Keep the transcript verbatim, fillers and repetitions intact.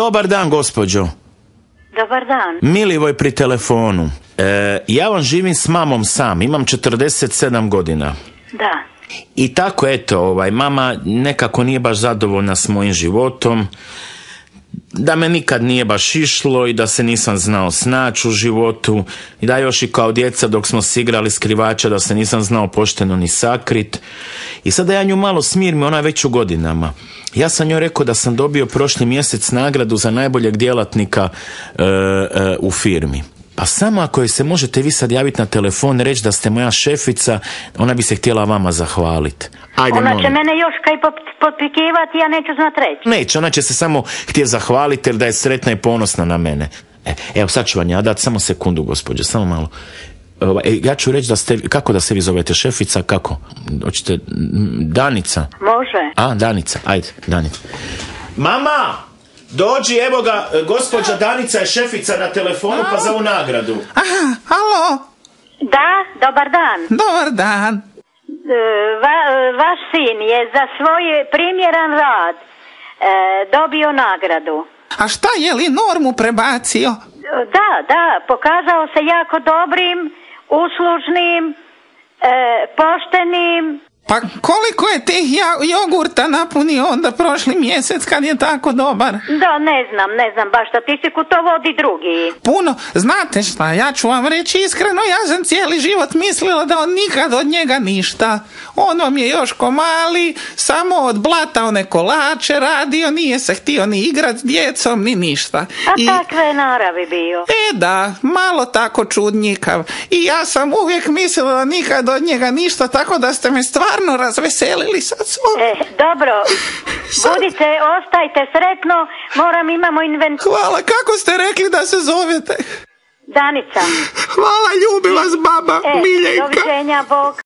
Dobar dan, gospođo. Dobar dan. Milivoj pri telefonu. E, ja vam živim s mamom sam, imam četrdeset sedam godina. Da. I tako, eto, ovaj, mama nekako nije baš zadovoljna s mojim životom, da me nikad nije baš išlo i da se nisam znao snaći u životu i da još i kao djeca dok smo se igrali skrivača da se nisam znao pošteno ni sakrit. I sada ja nju malo smirim, ona je već u godinama. Ja sam njoj rekao da sam dobio prošli mjesec nagradu za najboljeg djelatnika e, e, u firmi. Pa samo ako joj se možete vi sad javiti na telefon, reći da ste moja šefica, ona bi se htjela vama zahvaliti. Ajde, ona će molim. mene još kaj potpikivati, ja neću znat reći. Neće, ona će se samo htjeti zahvaliti jer da je sretna i ponosna na mene. E, evo, sad ću vam ja dati samo sekundu, gospođo, samo malo. E, ja ću reći da ste, kako da se vi zovete, šefica, kako? Hoćete, Danica? Može. A, Danica, ajde, Danica. Mama! Dođi, evo ga, gospođa Danica je šefica na telefonu, pa za ovu nagradu. Aha, alo. Da, dobar dan. Dobar dan. E, va, vaš sin je za svoj primjeran rad e, dobio nagradu. A šta, je li normu prebacio? Da, da, pokazao se jako dobrim, uslužnim, e, poštenim. Pa koliko je tih jogurta napunio onda prošli mjesec kad je tako dobar? Da, ne znam, ne znam, baš statistiku, to vodi drugi. Puno, znate šta, ja ću vam reći iskreno, ja sam cijeli život mislila da on nikad od njega ništa. On vam je još ko mali, samo od blata one kolače radio, nije se htio ni igrat s djecom, ni ništa. A I... takve naravi bio. E da, malo tako čudnjikav. I ja sam uvijek mislila da nikad od njega ništa, tako da ste me stvarno razveselili sad svoj. E, dobro, budite, ostajte sretno, moram, imamo invent... Hvala, kako ste rekli da se zovete? Danica. Hvala, ljubi vas baba, e, Miljenka. Doviđenja, Bog.